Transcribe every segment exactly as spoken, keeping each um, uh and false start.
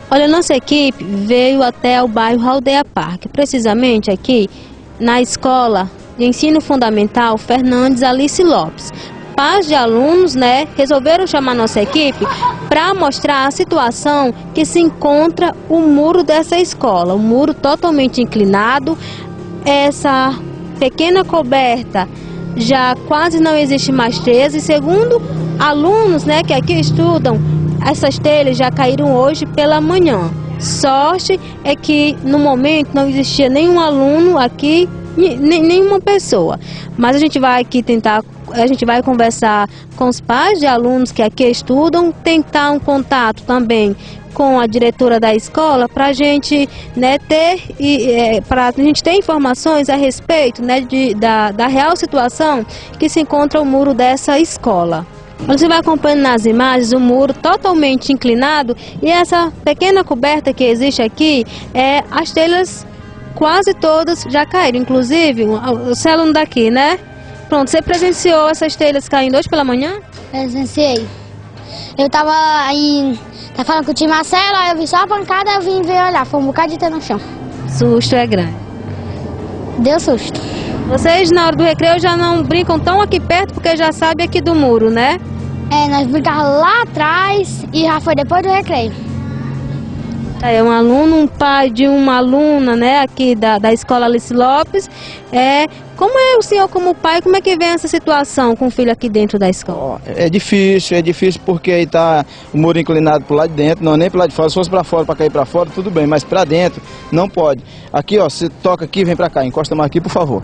Olha, nossa equipe veio até o bairro Aldeia Parque, precisamente aqui na escola de ensino fundamental Fernandes Alice Lopes. Pais de alunos, né, resolveram chamar nossa equipe para mostrar a situação que se encontra o muro dessa escola. O muro totalmente inclinado, essa pequena coberta já quase não existe mais telhas e segundo alunos, né, que aqui estudam, essas telhas já caíram hoje pela manhã. Sorte é que no momento não existia nenhum aluno aqui, nem, nenhuma pessoa. Mas a gente vai aqui tentar, a gente vai conversar com os pais de alunos que aqui estudam, tentar um contato também com a diretora da escola para a gente, né, ter e é, para a gente ter informações a respeito, né, de, da, da real situação que se encontra o muro dessa escola. Você vai acompanhando nas imagens o muro totalmente inclinado e essa pequena coberta que existe aqui, é, as telhas quase todas já caíram, inclusive você é aluno daqui, né? Pronto, você presenciou essas telhas caindo hoje pela manhã? Presenciei. Eu tava aí, tá falando com o tio Marcelo, aí eu vi só a pancada, eu vim ver olhar, foi um bocado de ter no chão. Susto é grande. Deu susto. Vocês na hora do recreio já não brincam tão aqui perto porque já sabem aqui do muro, né? É, nós brincávamos lá atrás e já foi depois do recreio. É um aluno, um pai de uma aluna, né, aqui da, da escola Alice Lopes. É, como é o senhor como pai, como é que vem essa situação com o filho aqui dentro da escola? É difícil, é difícil porque aí tá o muro inclinado pro lado de dentro, não nem pro lado de fora. Se fosse para fora, para cair para fora, tudo bem, mas para dentro não pode. Aqui, ó, você toca aqui, vem para cá, encosta mais aqui, por favor.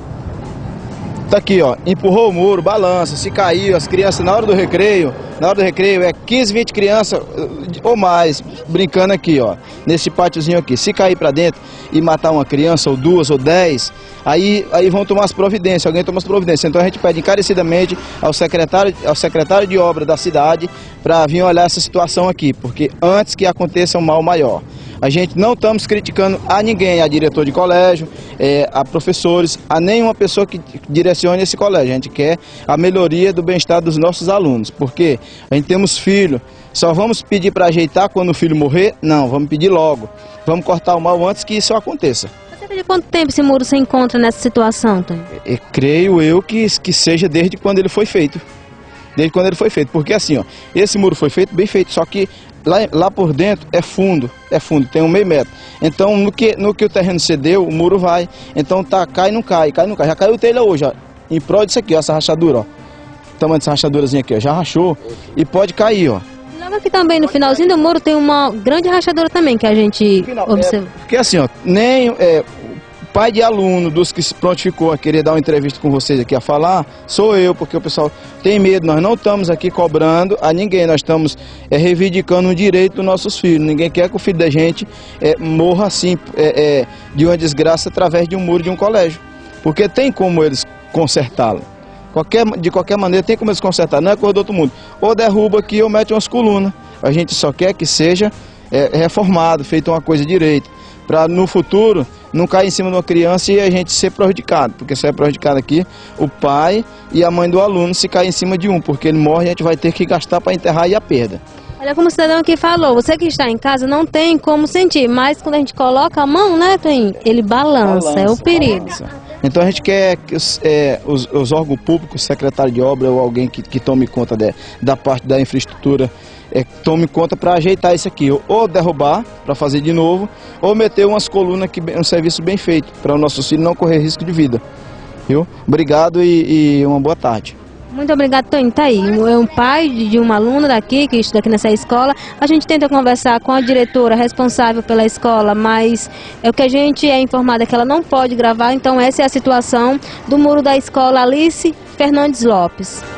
Tá aqui, ó, empurrou o muro, balança, se cair, as crianças na hora do recreio, na hora do recreio é quinze, vinte crianças ou mais brincando aqui, ó, nesse pátiozinho aqui. Se cair pra dentro e matar uma criança, ou duas, ou dez, aí, aí vão tomar as providências, alguém toma as providências. Então a gente pede encarecidamente ao secretário, ao secretário de obra da cidade para vir olhar essa situação aqui, porque antes que aconteça um mal maior. A gente não estamos criticando a ninguém, a diretor de colégio, é, a professores, a nenhuma pessoa que direcione esse colégio. A gente quer a melhoria do bem-estar dos nossos alunos, porque a gente temos filho, só vamos pedir para ajeitar quando o filho morrer? Não, vamos pedir logo. Vamos cortar o mal antes que isso aconteça. Você vê de quanto tempo esse muro se encontra nessa situação, Tony? É, creio eu que, que seja desde quando ele foi feito. Desde quando ele foi feito, porque assim, ó, esse muro foi feito, bem feito, só que lá, lá por dentro é fundo, é fundo, tem um meio metro. Então, no que, no que o terreno cedeu, o muro vai. Então, tá, cai, não cai, cai, não cai. Já caiu o telha hoje, ó, em prol disso aqui, ó, essa rachadura, ó. O tamanho dessa rachadurazinha aqui, ó, já rachou e pode cair, ó. Logo aqui também, no finalzinho do muro, tem uma grande rachadura também, que a gente Final, observa. É, porque assim, ó, nem... É, pai de aluno dos que se prontificou a querer dar uma entrevista com vocês aqui a falar, sou eu, porque o pessoal tem medo. Nós não estamos aqui cobrando a ninguém, nós estamos é, reivindicando o direito dos nossos filhos. Ninguém quer que o filho da gente é, morra assim, é, é, de uma desgraça através de um muro de um colégio, porque tem como eles consertá-lo. Qualquer, de qualquer maneira tem como eles consertar, não é coisa do outro mundo. Ou derruba aqui ou mete umas colunas. A gente só quer que seja é, reformado, feito uma coisa direita, para no futuro não cair em cima de uma criança e a gente ser prejudicado, porque só é prejudicado aqui o pai e a mãe do aluno se cair em cima de um, porque ele morre e a gente vai ter que gastar para enterrar e a perda. Olha como o cidadão aqui falou, você que está em casa não tem como sentir, mas quando a gente coloca a mão, né, Toninho, ele balança, balança, é o perigo. Balança. Então a gente quer que os, é, os, os órgãos públicos, secretário de obra ou alguém que, que tome conta de, da parte da infraestrutura, é, tome conta para ajeitar isso aqui, ou derrubar para fazer de novo, ou meter umas colunas, que um serviço bem feito, para o nosso filho não correr risco de vida. Viu? Obrigado e, e uma boa tarde. Muito obrigado, Toninho. Tá aí, é um pai de uma aluna daqui, que estuda aqui nessa escola. A gente tenta conversar com a diretora responsável pela escola, mas é o que a gente é informado é que ela não pode gravar, então essa é a situação do muro da escola Alice Fernandes Lopes.